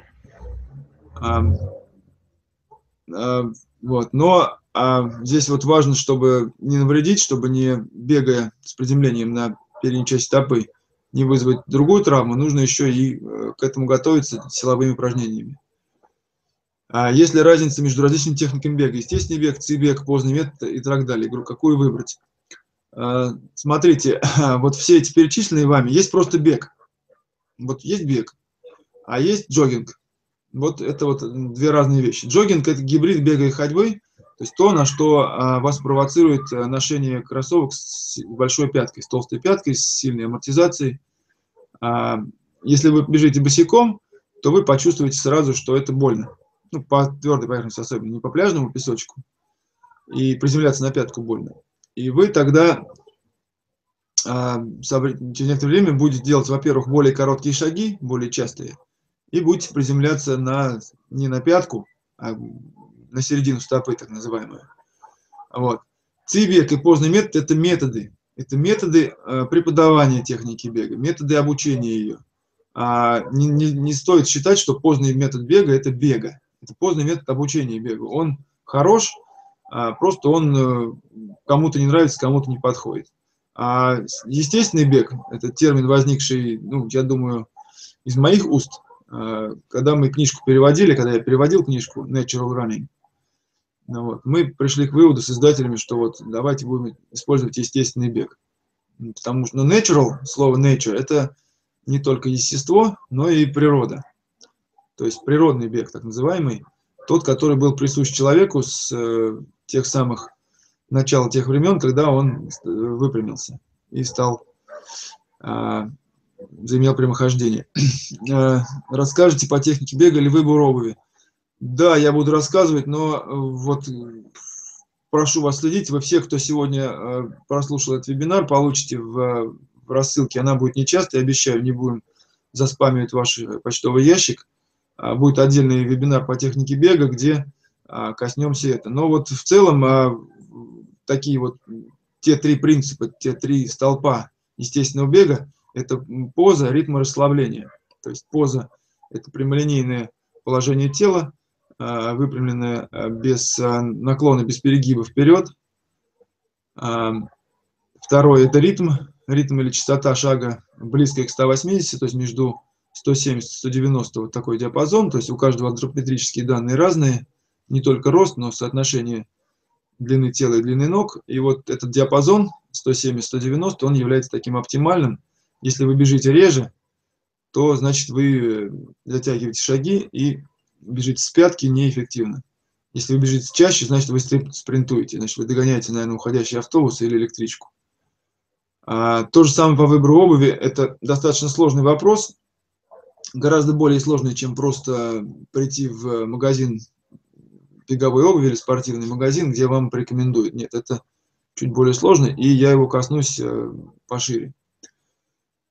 Вот. Но а, здесь вот важно, чтобы не навредить, чтобы не бегая с приземлением на передней части стопы, не вызвать другую травму, нужно еще и э, к этому готовиться силовыми упражнениями. А есть ли разница между различными техниками бега? Естественный бег, ци-бег, поздний метод и так далее. Говорю, какую выбрать? А, смотрите, вот все эти перечисленные вами, есть просто бег. Вот есть бег, а есть джогинг. Вот это вот две разные вещи. Джогинг – это гибрид бега и ходьбы, то есть то, на что а, вас провоцирует ношение кроссовок с большой пяткой, с толстой пяткой, с сильной амортизацией. А, если вы бежите босиком, то вы почувствуете сразу, что это больно. Ну, по твердой поверхности особенно, не по пляжному песочку. И приземляться на пятку больно. И вы тогда а, через некоторое время будете делать, во-первых, более короткие шаги, более частые, и будете приземляться на, не на пятку, а на середину стопы, так называемую. Вот. Ци-бег и поздний метод – это методы. Это методы э, преподавания техники бега, методы обучения ее. А, не, не, не стоит считать, что поздний метод бега – это бега. Это поздний метод обучения бегу. Он хорош, а, просто он э, кому-то не нравится, кому-то не подходит. А естественный бег – это термин, возникший, ну, я думаю, из моих уст, когда мы книжку переводили, когда я переводил книжку Natural Running, вот, мы пришли к выводу с издателями, что вот давайте будем использовать естественный бег. Потому что ну, natural, слово nature, это не только естество, но и природа. То есть природный бег, так называемый, тот, который был присущ человеку с э, тех самых начала тех времен, когда он выпрямился и стал э, заимел прямохождение. Расскажите по технике бега или выбору обуви? Да, я буду рассказывать, но вот прошу вас следить. Вы все, кто сегодня прослушал этот вебинар, получите в, в рассылке. Она будет нечастой, обещаю, не будем заспамивать ваш почтовый ящик. Будет отдельный вебинар по технике бега, где коснемся это. Но вот в целом такие вот те три принципа, те три столпа естественного бега – это поза, ритм и расслабление. То есть поза – это прямолинейное положение тела, выпрямленное без наклона, без перегиба вперед. Второе – это ритм. Ритм или частота шага близкая к ста восьмидесяти, то есть между сто семьдесят и сто девяносто, вот такой диапазон. То есть у каждого антропометрические данные разные, не только рост, но соотношение длины тела и длины ног. И вот этот диапазон сто семьдесят — сто девяносто, он является таким оптимальным. Если вы бежите реже, то значит вы затягиваете шаги и бежите с пятки неэффективно. Если вы бежите чаще, значит вы спринтуете, значит вы догоняете, наверное, уходящий автобус или электричку. А, то же самое по выбору обуви. Это достаточно сложный вопрос, гораздо более сложный, чем просто прийти в магазин беговой обуви или спортивный магазин, где вам порекомендуют. Нет, это чуть более сложно, и я его коснусь пошире.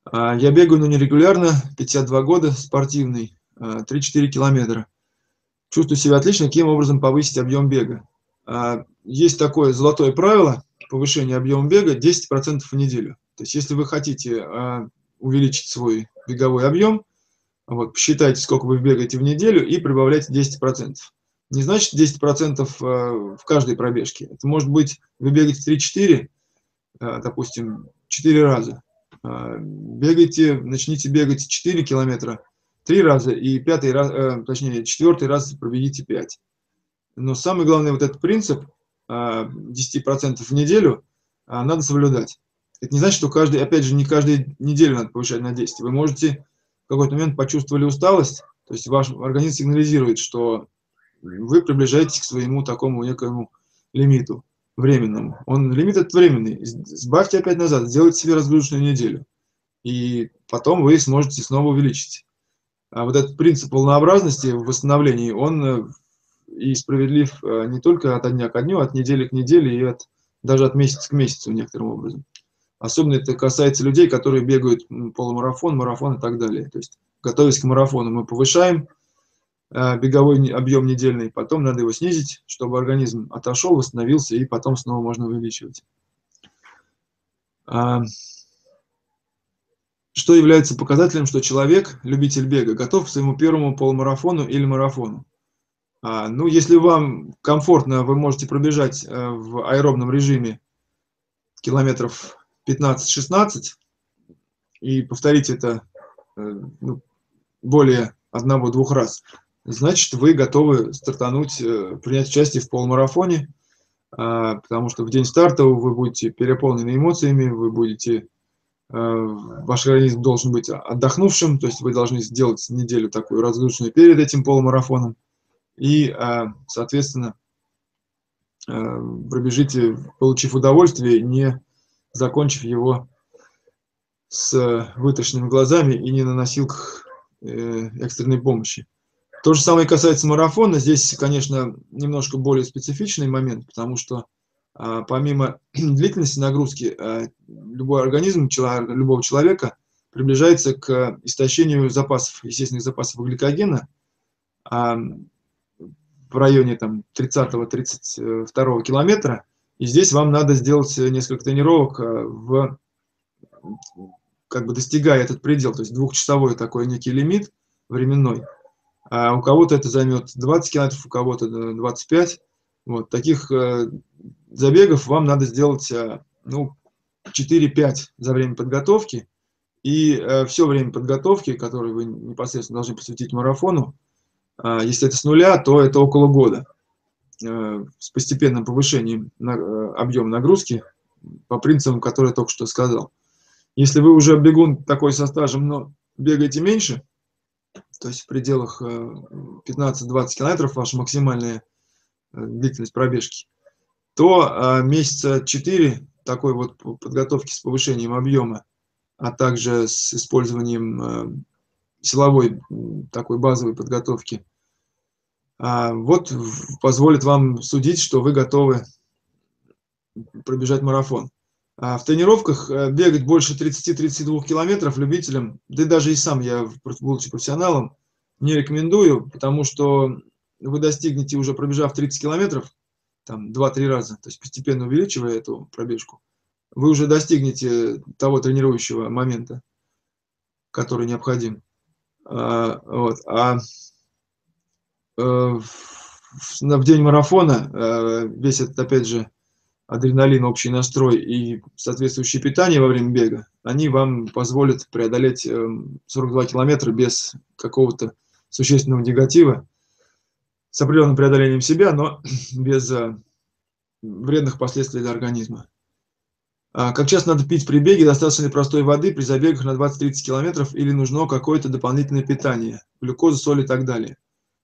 Я бегаю, но нерегулярно, пятьдесят два года, спортивный, три-четыре километра. Чувствую себя отлично, каким образом повысить объем бега. Есть такое золотое правило повышения объема бега десять процентов в неделю. То есть если вы хотите увеличить свой беговой объем, вот, посчитайте, сколько вы бегаете в неделю и прибавляйте десять процентов. Не значит десять процентов в каждой пробежке. Это может быть, вы бегаете три-четыре, допустим, четыре раза. Бегайте, начните бегать четыре километра три раза, и пятый раз, точнее, четвертый раз пробегите пять. Но самый главный вот этот принцип десять процентов в неделю надо соблюдать. Это не значит, что каждый, опять же, не каждую неделю надо повышать на десять. Вы можете в какой-то момент почувствовали усталость, то есть ваш организм сигнализирует, что вы приближаетесь к своему такому некоему лимиту временному. Он, лимит этот временный. Сбавьте опять назад, сделайте себе разгрузочную неделю. И потом вы сможете снова увеличить. А вот этот принцип волнообразности в восстановлении, он и справедлив не только от дня к дню, от недели к неделе и от, даже от месяца к месяцу некоторым образом. Особенно это касается людей, которые бегают полумарафон, марафон и так далее. То есть, готовясь к марафону, мы повышаем беговой объем недельный, потом надо его снизить, чтобы организм отошел, восстановился, и потом снова можно увеличивать. Что является показателем, что человек, любитель бега, готов к своему первому полумарафону или марафону? Ну, если вам комфортно, вы можете пробежать в аэробном режиме километров пятнадцать-шестнадцать и повторить это ну, более одного-двух раз, значит, вы готовы стартануть, принять участие в полумарафоне, потому что в день старта вы будете переполнены эмоциями, вы будете, ваш организм должен быть отдохнувшим, то есть вы должны сделать неделю такую разгрузочную перед этим полумарафоном, и, соответственно, пробежите, получив удовольствие, не закончив его с вытаращенными глазами и не на носилках экстренной помощи. То же самое касается марафона. Здесь, конечно, немножко более специфичный момент, потому что а, помимо длительности нагрузки, а, любой организм человек, любого человека приближается к истощению запасов, естественных запасов гликогена а, в районе тридцатого-тридцать второго километра. И здесь вам надо сделать несколько тренировок, в, как бы достигая этот предел, то есть двухчасовой такой некий лимит временной. А у кого-то это займет двадцать километров, у кого-то двадцать пять. Вот, таких э, забегов вам надо сделать э, ну, четыре-пять за время подготовки. И э, все время подготовки, которое вы непосредственно должны посвятить марафону, э, если это с нуля, то это около года. Э, с постепенным повышением на, э, объема нагрузки по принципам, которые я только что сказал. Если вы уже бегун такой со стажем, но бегаете меньше, то есть в пределах пятнадцать-двадцать километров ваша максимальная длительность пробежки, то месяца четыре такой вот подготовки с повышением объема, а также с использованием силовой такой базовой подготовки, вот позволит вам судить, что вы готовы пробежать марафон. В тренировках бегать больше тридцати-тридцати двух километров любителям, да и даже и сам я, будучи профессионалом, не рекомендую, потому что вы достигнете, уже пробежав тридцать километров, там два-три раза, то есть постепенно увеличивая эту пробежку, вы уже достигнете того тренирующего момента, который необходим. А, вот. а в день марафона весь этот, опять же, адреналин, общий настрой и соответствующее питание во время бега, они вам позволят преодолеть сорок два километра без какого-то существенного негатива, с определенным преодолением себя, но без вредных последствий для организма. Как часто надо пить при беге? Достаточно ли простой воды при забегах на двадцать-тридцать километров или нужно какое-то дополнительное питание, глюкоза, соль и так далее?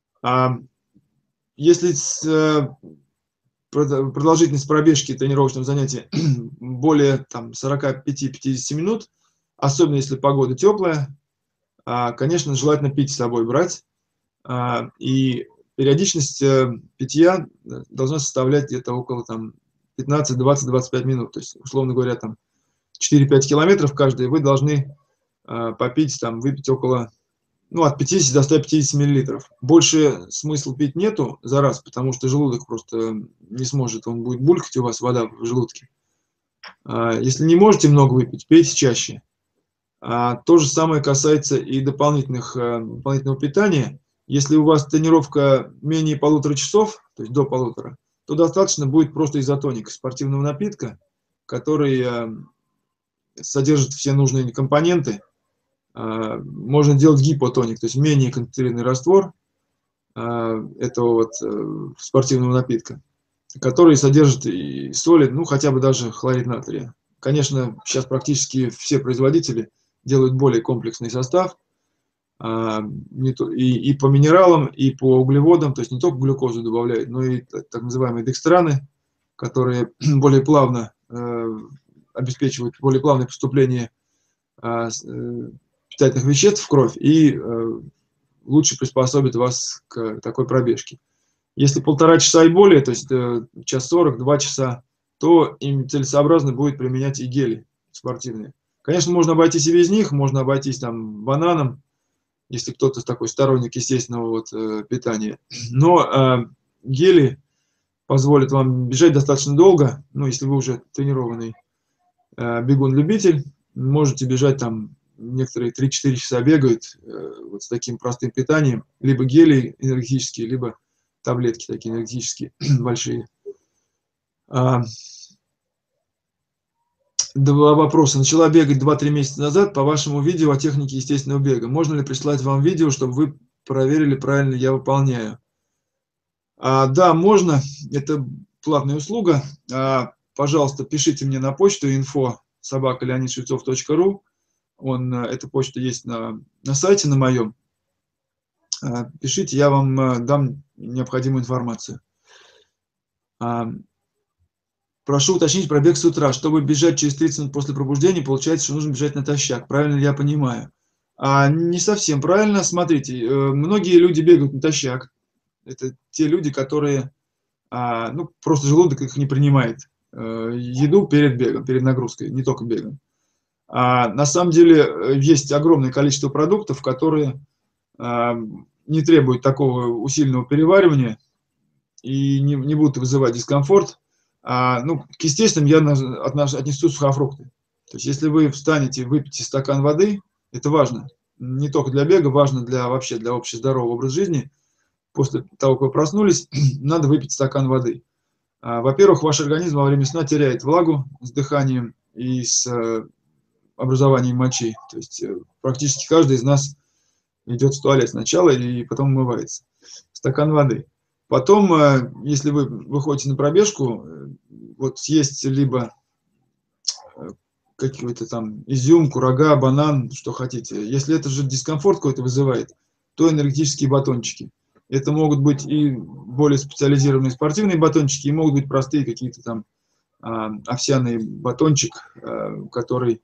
Если продолжительность пробежки тренировочного занятия более сорока пяти-пятидесяти минут, особенно если погода теплая, конечно, желательно пить с собой брать. И периодичность питья должна составлять где-то около пятнадцати, двадцати, двадцати пяти минут. То есть, условно говоря, там четыре-пять километров каждый вы должны попить, там, выпить около, ну, от пятидесяти до ста пятидесяти миллилитров. Больше смысл пить нету за раз, потому что желудок просто не сможет, он будет булькать у вас, вода в желудке. Если не можете много выпить, пейте чаще. То же самое касается и дополнительных, дополнительного питания. Если у вас тренировка менее полутора часов, то есть до полутора, то достаточно будет просто изотоника, спортивного напитка, который содержит все нужные компоненты. Можно делать гипотоник, то есть менее концентрированный раствор этого вот спортивного напитка, который содержит и соли, ну хотя бы даже хлорид натрия. Конечно, сейчас практически все производители делают более комплексный состав, и, и по минералам, и по углеводам, то есть не только глюкозу добавляют, но и так называемые декстраны, которые более плавно э, обеспечивают более плавное поступление э, питательных веществ в кровь и э, лучше приспособит вас к такой пробежке. Если полтора часа и более, то есть э, час сорок, два часа, то им целесообразно будет применять и гели спортивные. Конечно, можно обойтись и без них, можно обойтись там бананом, если кто-то такой сторонник естественного вот, э, питания. Но э, гели позволят вам бежать достаточно долго. Ну, если вы уже тренированный э, бегун-любитель, можете бежать там, некоторые три-четыре часа бегают э, вот с таким простым питанием. Либо гели энергетические, либо таблетки такие энергетические, большие. А, Два вопроса. Начала бегать два-три месяца назад по вашему видео о технике естественного бега. Можно ли прислать вам видео, чтобы вы проверили, правильно я выполняю? А, да, можно. Это платная услуга. А, пожалуйста, пишите мне на почту инфо собака леонид швецов точка ру. Он, эта почта есть на, на сайте на моем. А, пишите, я вам а, дам необходимую информацию. А, Прошу уточнить пробег с утра. Чтобы бежать через тридцать минут после пробуждения, получается, что нужно бежать натощак. Правильно ли я понимаю? А, не совсем правильно. Смотрите, многие люди бегают натощак. Это те люди, которые, а, ну, просто желудок их не принимает. А, еду перед бегом, перед нагрузкой, не только бегом. А, на самом деле есть огромное количество продуктов, которые а, не требуют такого усиленного переваривания и не, не будут вызывать дискомфорт. А, ну, к естественным я отнесу сухофрукты. То есть, если вы встанете, выпьете стакан воды, это важно. Не только для бега, важно для, вообще для общездорового образа жизни. После того, как вы проснулись, надо выпить стакан воды. А, во-первых, ваш организм во время сна теряет влагу с дыханием и с э, образованием мочи. То есть, э, практически каждый из нас идет в туалет сначала и потом умывается. Стакан воды. Потом, если вы выходите на пробежку, вот съесть либо какой-то там изюм, курага, банан, что хотите. Если это же дискомфорт какой-то вызывает, то энергетические батончики. Это могут быть и более специализированные спортивные батончики, и могут быть простые какие-то там овсяный батончик, который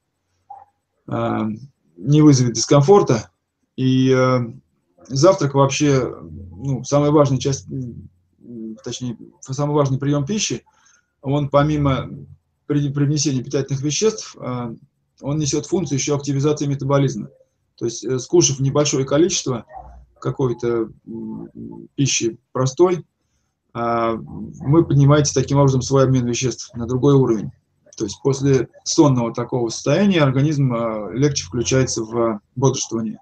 не вызовет дискомфорта. И завтрак вообще, ну, самая важная часть, точнее, самый важный прием пищи, он помимо привнесения питательных веществ, он несет функцию еще активизации метаболизма. То есть, скушав небольшое количество какой-то пищи простой, вы поднимаете таким образом свой обмен веществ на другой уровень. То есть, после сонного такого состояния организм легче включается в бодрствование.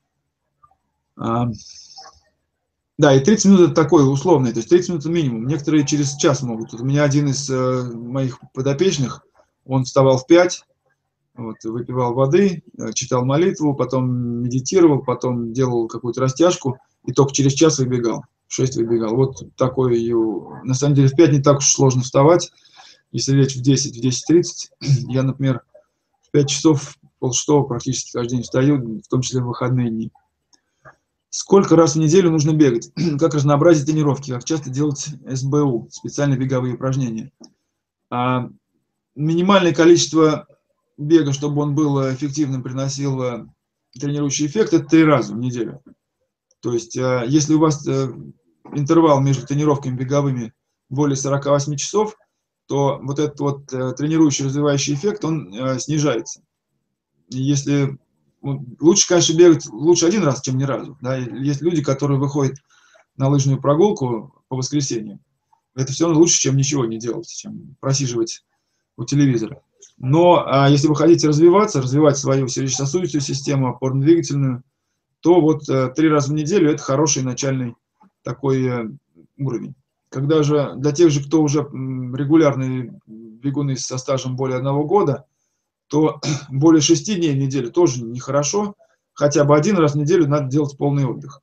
Да, и тридцать минут это такое условное, то есть тридцать минут минимум. Некоторые через час могут. Вот у меня один из э, моих подопечных, он вставал в пять, вот, выпивал воды, э, читал молитву, потом медитировал, потом делал какую-то растяжку, и только через час выбегал, в шесть выбегал. Вот такой, на самом деле в пять не так уж сложно вставать, если лечь в десять, в десять тридцать. Я, например, в пять часов, полшестого практически каждый день встаю, в том числе в выходные дни. Сколько раз в неделю нужно бегать? Как разнообразить тренировки? Как часто делать эс бэ у, специальные беговые упражнения? А, минимальное количество бега, чтобы он был эффективным, приносил тренирующий эффект, это три раза в неделю. То есть, а, если у вас а, интервал между тренировками беговыми более сорока восьми часов, то вот этот вот а, тренирующий, развивающий эффект, он а, снижается. Если лучше, конечно, бегать лучше один раз, чем ни разу. Да? Есть люди, которые выходят на лыжную прогулку по воскресеньям. Это все равно лучше, чем ничего не делать, чем просиживать у телевизора. Но а если вы хотите развиваться, развивать свою сердечно-сосудистую систему, опорно-двигательную, то вот а, три раза в неделю это хороший начальный такой а, уровень. Когда же для тех же, кто уже регулярные бегуны со стажем более одного года, то более шести дней в неделю тоже нехорошо. Хотя бы один раз в неделю надо делать полный отдых.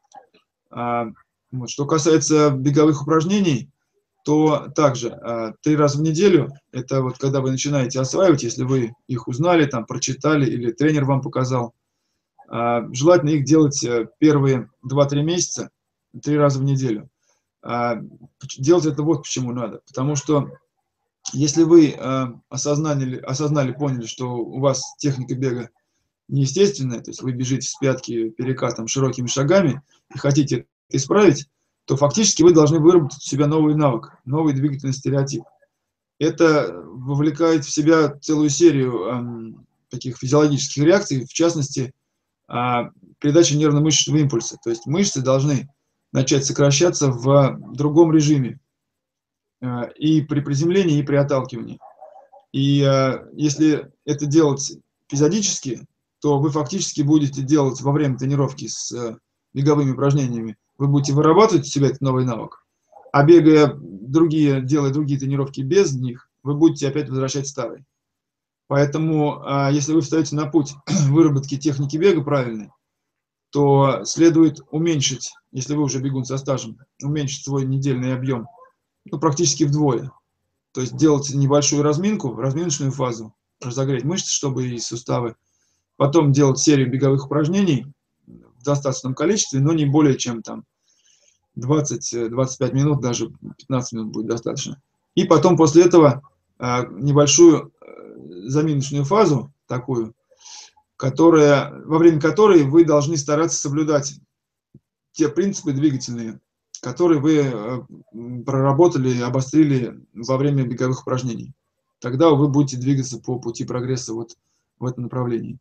А, вот, что касается беговых упражнений, то также а, три раза в неделю, это вот когда вы начинаете осваивать, если вы их узнали, там, прочитали или тренер вам показал, а, желательно их делать первые два-три месяца, три раза в неделю. А, делать это вот почему надо. Потому что если вы а, осознали, осознали, поняли, что у вас техника бега неестественная, то есть вы бежите с пятки перекатом широкими шагами и хотите это исправить, то фактически вы должны выработать у себя новый навык, новый двигательный стереотип. Это вовлекает в себя целую серию э, таких физиологических реакций, в частности, э, передача нервно-мышечного импульса. То есть мышцы должны начать сокращаться в другом режиме э, и при приземлении, и при отталкивании. И э, если это делать эпизодически, то вы фактически будете делать во время тренировки с э, беговыми упражнениями, вы будете вырабатывать у себя этот новый навык, а бегая другие, делая другие тренировки без них, вы будете опять возвращать старый. Поэтому, если вы встаете на путь выработки техники бега правильной, то следует уменьшить, если вы уже бегун со стажем, уменьшить свой недельный объем, ну, практически вдвое. То есть делать небольшую разминку, разминочную фазу, разогреть мышцы, чтобы и суставы, потом делать серию беговых упражнений, в достаточном количестве, но не более чем там двадцать-двадцать пять минут, даже пятнадцать минут будет достаточно. И потом после этого э, небольшую э, заминочную фазу такую, которая, во время которой вы должны стараться соблюдать те принципы двигательные, которые вы э, проработали, обострили во время беговых упражнений. Тогда вы будете двигаться по пути прогресса вот в этом направлении.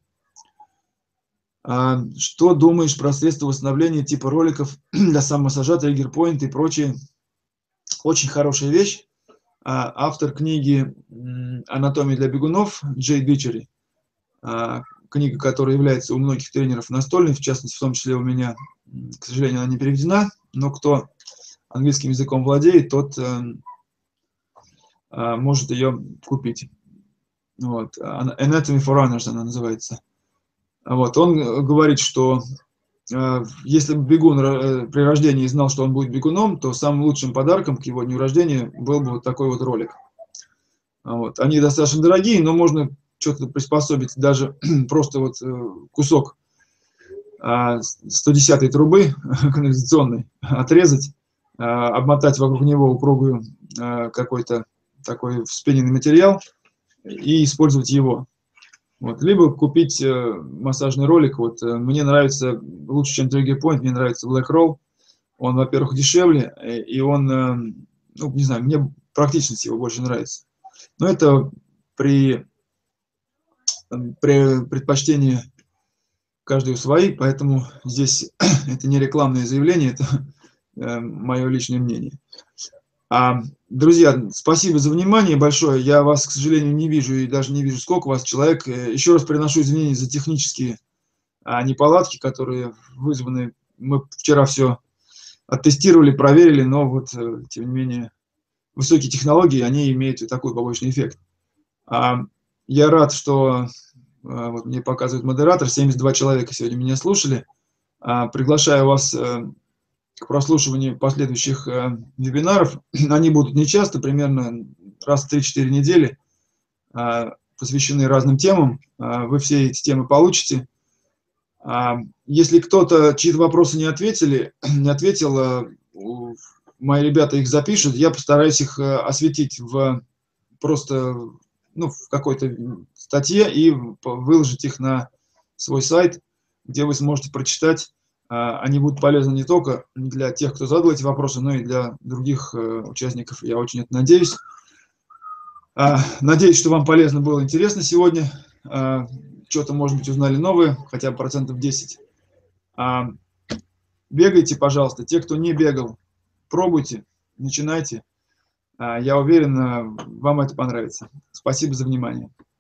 Что думаешь про средства восстановления типа роликов для самомассажа, триггер-поинт и прочее? Очень хорошая вещь. Автор книги «Анатомия для бегунов» Джей Бичери, книга, которая является у многих тренеров настольной, в частности, в том числе у меня, к сожалению, она не переведена, но кто английским языком владеет, тот может ее купить. Вот. Anatomy for Runners она называется. Вот, он говорит, что э, если бы бегун э, при рождении знал, что он будет бегуном, то самым лучшим подарком к его дню рождения был бы вот такой вот ролик. Вот. Они достаточно дорогие, но можно что-то приспособить, даже просто вот э, кусок э, сто десятой трубы канализационной отрезать, э, обмотать вокруг него упругую э, какой-то такой вспененный материал и использовать его. Вот. Либо купить э, массажный ролик. Вот, э, мне нравится, лучше, чем триггер-поинт, мне нравится Black Roll. Он, во-первых, дешевле, э, и он, э, ну, не знаю, мне практичность его больше нравится. Но это при, при предпочтении каждого свои, поэтому здесь это не рекламное заявление, это э, мое личное мнение. А, друзья, спасибо за внимание большое. Я вас, к сожалению, не вижу и даже не вижу, сколько у вас человек. Еще раз приношу извинения за технические а, неполадки, которые вызваны. Мы вчера все оттестировали, проверили, но вот, тем не менее, высокие технологии, они имеют и такой побочный эффект. А, я рад, что а, вот мне показывает модератор, семьдесят два человека сегодня меня слушали. А, приглашаю вас а, к прослушиванию последующих э, вебинаров. Они будут нечасто, примерно раз в три-четыре недели, э, посвящены разным темам. Э, вы все эти темы получите. Э, если кто-то чьи-то вопросы не ответили, не ответил, э, мои ребята их запишут, я постараюсь их э, осветить в просто ну, в какой-то статье и выложить их на свой сайт, где вы сможете прочитать. Они будут полезны не только для тех, кто задал эти вопросы, но и для других участников. Я очень это надеюсь. Надеюсь, что вам полезно было, интересно сегодня. что-то, может быть, узнали новое, хотя бы процентов десять. А, бегайте, пожалуйста. Те, кто не бегал, пробуйте, начинайте. А, я уверен, вам это понравится. Спасибо за внимание.